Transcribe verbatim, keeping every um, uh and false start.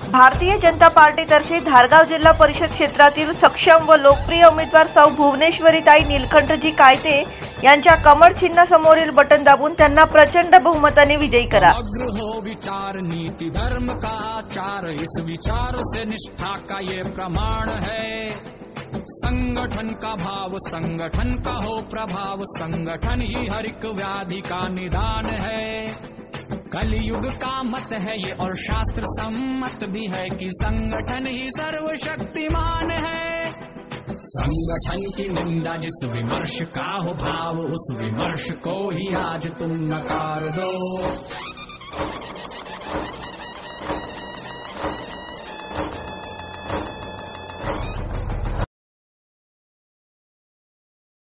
भारतीय जनता पार्टीतर्फे धारगाव जिल्हा परिषद क्षेत्रातील सक्षम व लोकप्रिय उमेदवार सौ भुवनेश्वरीताई नीलकंठजी कायते यांच्या कमळ चिन्हासमोरील बटन दाबून त्यांना प्रचंड बहुमताने विजयी करा। हो विचार नीति धर्म का आचार, इस विचार से निष्ठा का ये प्रमाण है। संगठन का भाव संगठन का हो प्रभाव, संगठन ही हर एक व्याधि का निदान है। कलयुग का मत है ये और शास्त्र सम्मत भी है कि संगठन ही सर्वशक्तिमान है। संगठन की निंदा जिस विमर्श का हो भाव, उस विमर्श को ही आज तुम नकार दो।